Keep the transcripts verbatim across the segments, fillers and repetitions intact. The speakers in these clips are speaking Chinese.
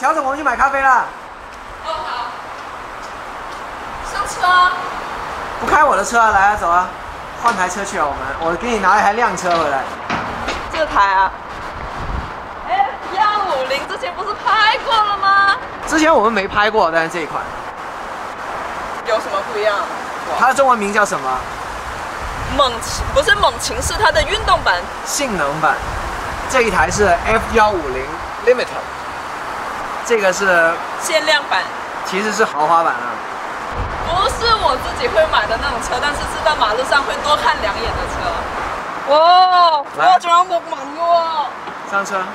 乔总，我们去买咖啡啦。 哦好。上车。 不开我的车啊，来啊，走啊，换台车去啊，我们，我给你拿一台靓车回来。 这台啊。哎，幺五零之前不是拍过了吗？ 之前我们没拍过，但是这一款。 有什么不一样？ 它的中文名叫什么？ 猛禽不是猛禽，是它的运动版、 性能版。这一台是 F 一五零 Limited， 这个是限量版， 其实是豪华版啊。 不是我自己会买的那种车，但是是在马路上会多看两眼的车。哇，我仲有木紋嘅喎。 上車。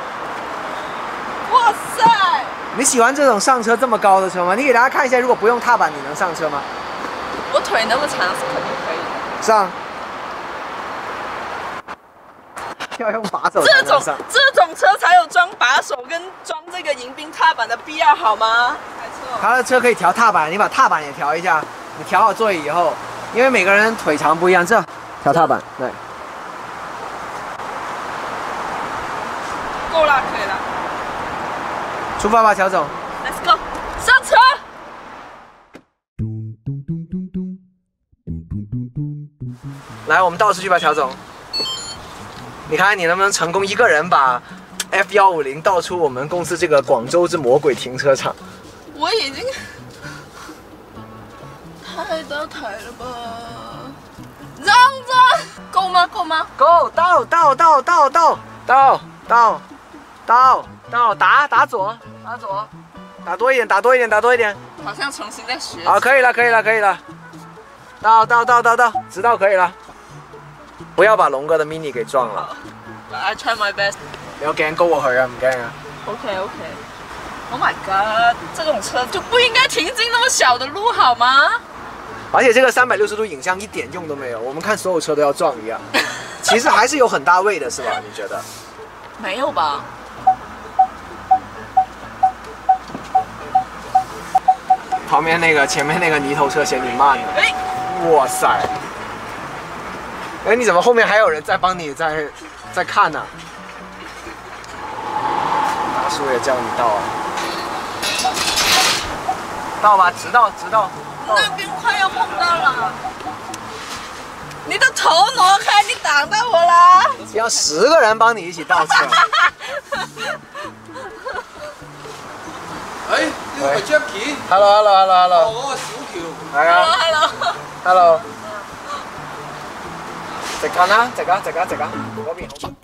哇塞！ 你喜歡這種上車這麼高的車嗎？你給大家看一下，如果不用踏板，你能上車嗎？ 我腿那麼長是肯定可以的。 上。要用把手。 这种这种车才有装把手跟装这个迎宾踏板的必要，好吗？ 他的车可以调踏板，你把踏板也调一下。你调好座椅以后，因为每个人腿长不一样，这调踏板，对。 够了，可以了。 出发吧，乔总。 Let's go， 上车。 来，我们倒出去吧，乔总。你看你能不能成功一个人把 F 一五零倒出我们公司这个广州之魔鬼停车场？ 我已经太大台了吧？让着，够吗？够吗？ 够，倒倒倒倒倒倒倒倒倒，打打左，打左，打多一点，打多一点，打多一点。 好像重新在学。 好，可以了，可以了，可以了。倒倒倒倒倒，直到可以了。不要把龍哥的 mini 給撞了。 I try my best。 你有驚高過佢啊？唔驚啊 ？OK OK。Oh my god， 這種車就不應該停進那麼小的路好嗎？ 而且這個三百六十度影像一點用都沒有，我們看所有車都要撞一樣。其實還是有很大位的，是吧？你覺得？ 沒有吧？ 旁邊那個前面那個泥頭車嫌你慢了。哎，哇塞！哎，你怎麼後面還有人在幫你在在看呢、啊？大叔也叫你倒啊！倒吧，直倒直倒。 那邊快要碰到了，你的頭挪開，你擋到我啦！ 要十個人幫你一起倒車。 哎，呢個係 Jackie。Hello Hello Hello Hello。 哦，嗰個小橋。 係啊。 Hello Hello。直近啦，直啊直啊直啊，嗰邊好。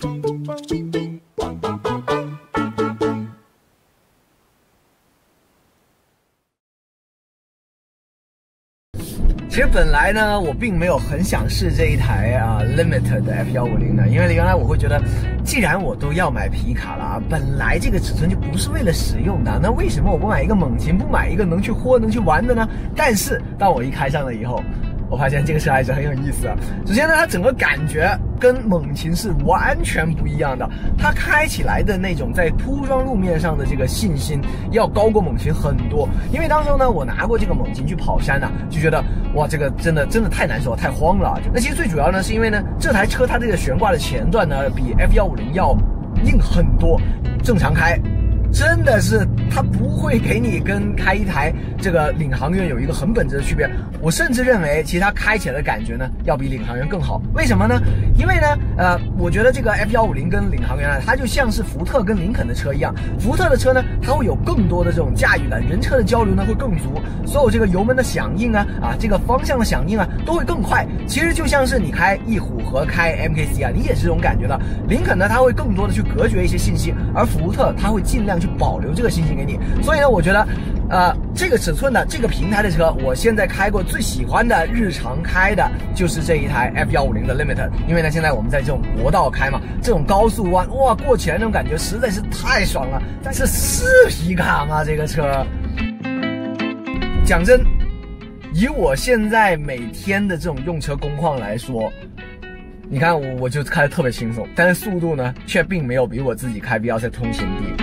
其实本来呢，我并没有很想试这一台啊 Limited 的 F 一五零的，因为原来我会觉得，既然我都要买皮卡了，本来这个尺寸就不是为了使用的，那为什么我不买一个猛禽，不买一个能去豁、能去玩的呢？但是当我一开上了以后，我发现这个车还是很有意思啊。首先呢，它整个感觉跟猛禽是完全不一样的，它开起来的那种在铺装路面上的这个信心要高过猛禽很多。因为当时呢，我拿过这个猛禽去跑山呢、啊，就觉得哇，这个真的真的太难受，太慌了。那其实最主要呢，是因为呢，这台车它这个悬挂的前段呢，比 F 一五零要硬很多，正常开。真的是，它不会给你跟开一台这个领航员有一个很本质的区别。我甚至认为，其实它开起来的感觉呢，要比领航员更好。为什么呢？因为呢，呃，我觉得这个 F 一五零跟领航员啊，它就像是福特跟林肯的车一样。福特的车呢，它会有更多的这种驾驭感，人车的交流呢会更足，所有这个油门的响应啊，啊，这个方向的响应啊，都会更快。其实就像是你开翼虎和开 M K C 啊，你也是这种感觉的。林肯呢，它会更多的去隔绝一些信息，而福特它会尽量去保留这个信息给你。所以呢，我觉得，呃，这个尺寸的这个平台的车，我现在开过最喜欢的日常开的就是这一台 F 一五零的 Limited。因为呢，现在我们在这种国道开嘛，这种高速弯，哇，过起来那种感觉实在是太爽了。但是是皮卡吗？这个车？讲真，以我现在每天的这种用车工况来说，你看我我就开得特别轻松，但是速度呢，却并没有比我自己开 V 二 Z 通勤低。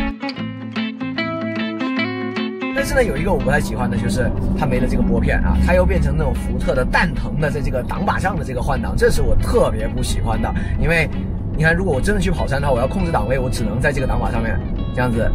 但是呢，有一个我不太喜欢的，就是它没了这个拨片啊，它又变成那种福特的蛋疼的在这个挡把上的这个换挡，这是我特别不喜欢的。因为你看，如果我真的去跑山的话，我要控制档位，我只能在这个挡把上面这样子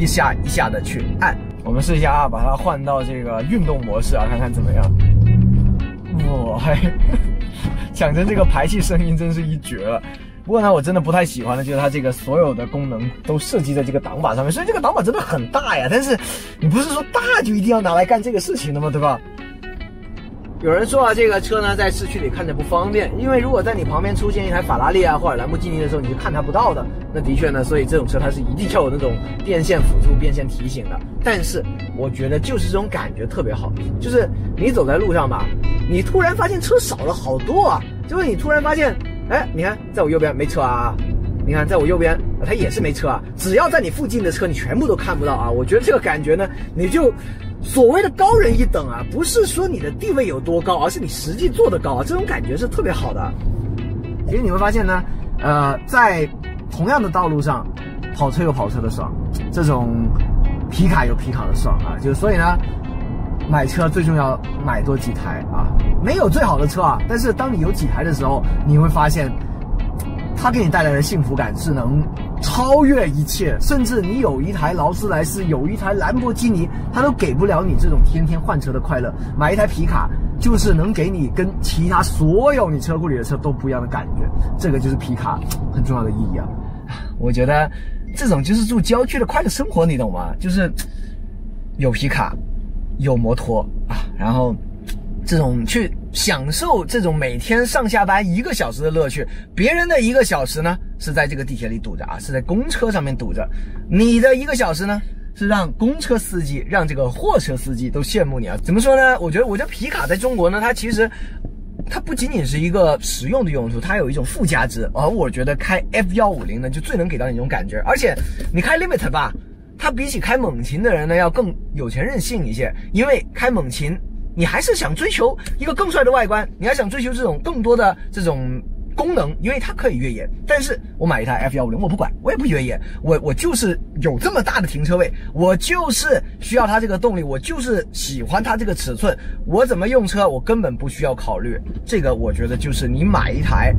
一下一下的去按。我们试一下啊，把它换到这个运动模式啊，看看怎么样。哇，讲真，这个排气声音真是一绝了。不过呢，我真的不太喜欢的就是它这个所有的功能都设计在这个挡把上面，所以这个挡把真的很大呀。但是你不是说大就一定要拿来干这个事情的吗？对吧？有人说啊，这个车呢在市区里看着不方便，因为如果在你旁边出现一台法拉利啊或者兰博基尼的时候，你就看它不到的。那的确呢，所以这种车它是一定要有那种电线辅助、变线提醒的。但是我觉得就是这种感觉特别好，就是你走在路上吧，你突然发现车少了好多啊，就是你突然发现，哎，你看在我右边没车啊。你看，在我右边，它也是没车啊。只要在你附近的车，你全部都看不到啊。我觉得这个感觉呢，你就所谓的高人一等啊，不是说你的地位有多高，而是你实际做得高啊。这种感觉是特别好的。其实你会发现呢，呃，在同样的道路上，跑车有跑车的爽，这种皮卡有皮卡的爽啊。就所以呢，买车最重要买多几台啊。没有最好的车啊，但是当你有几台的时候，你会发现。它给你带来的幸福感是能超越一切，甚至你有一台劳斯莱斯，有一台兰博基尼，它都给不了你这种天天换车的快乐。买一台皮卡，就是能给你跟其他所有你车库里的车都不一样的感觉。这个就是皮卡很重要的意义啊！我觉得这种就是住郊区的快乐生活，你懂吗？就是有皮卡，有摩托啊，然后这种去享受这种每天上下班一个小时的乐趣，别人的一个小时呢是在这个地铁里堵着啊，是在公车上面堵着，你的一个小时呢是让公车司机、让这个货车司机都羡慕你啊。怎么说呢？我觉得，我觉得皮卡在中国呢，它其实它不仅仅是一个实用的用途，它有一种附加值。而我觉得开 F 一五零呢，就最能给到你这种感觉。而且你开 Limit 吧，它比起开猛禽的人呢，要更有钱任性一些，因为开猛禽。你还是想追求一个更帅的外观，你还想追求这种更多的这种功能，因为它可以越野。但是我买一台 F 一五零，我不管，我也不越野，我我就是有这么大的停车位，我就是需要它这个动力，我就是喜欢它这个尺寸，我怎么用车，我根本不需要考虑这个。我觉得就是你买一台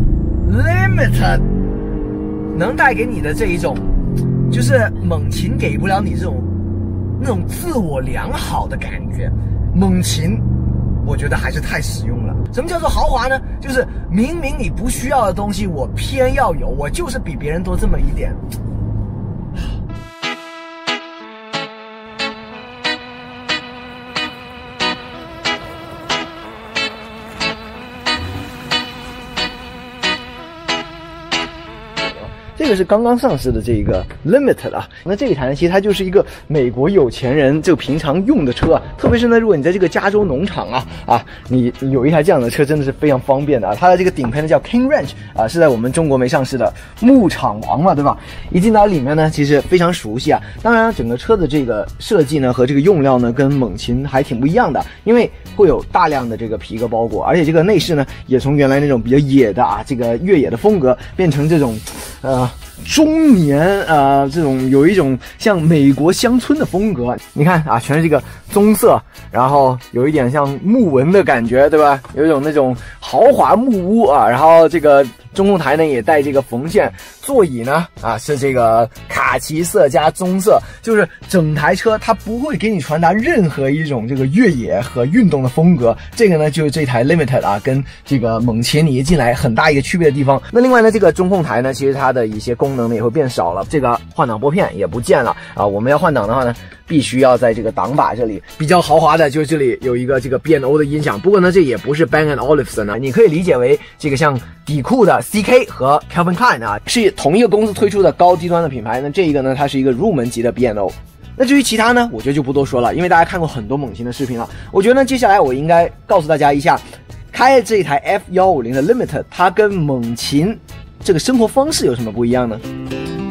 Limit 能带给你的这一种，就是猛禽给不了你这种那种自我良好的感觉。猛禽，我觉得还是太实用了。什么叫做豪华呢？就是明明你不需要的东西，我偏要有，我就是比别人多这么一点。这个是刚刚上市的这个 Limit 啊，那这一台呢，其实它就是一个美国有钱人就平常用的车啊，特别是呢，如果你在这个加州农场啊啊，你有一台这样的车，真的是非常方便的啊。它的这个顶配呢叫 King Ranch 啊，是在我们中国没上市的牧场王嘛，对吧？一进到里面呢，其实非常熟悉啊。当然，整个车的这个设计呢和这个用料呢，跟猛禽还挺不一样的，因为会有大量的这个皮革包裹，而且这个内饰呢，也从原来那种比较野的啊，这个越野的风格，变成这种呃。中年呃，这种有一种像美国乡村的风格，你看啊，全是这个棕色，然后有一点像木纹的感觉，对吧？有一种那种豪华木屋啊，然后这个中控台呢也带这个缝线，座椅呢啊是这个卡其色加棕色，就是整台车它不会给你传达任何一种这个越野和运动的风格。这个呢就是这台 Limited 啊跟这个猛禽你一进来很大一个区别的地方。那另外呢，这个中控台呢，其实它的一些功能呢也会变少了，这个换挡拨片也不见了啊。我们要换挡的话呢，必须要在这个挡把这里。比较豪华的就是这里有一个这个 B and O 的音响，不过呢这也不是 Bang and Olufsen 啊，你可以理解为这个像底库的 C K 和 Calvin Klein 啊，是同一个公司推出的高低端的品牌。那这一个呢，它是一个入门级的 B and O。那至于其他呢，我觉得就不多说了，因为大家看过很多猛禽的视频了。我觉得呢，接下来我应该告诉大家一下，开这一台 F 一五零的 Limit， 它跟猛禽这个生活方式有什么不一样呢？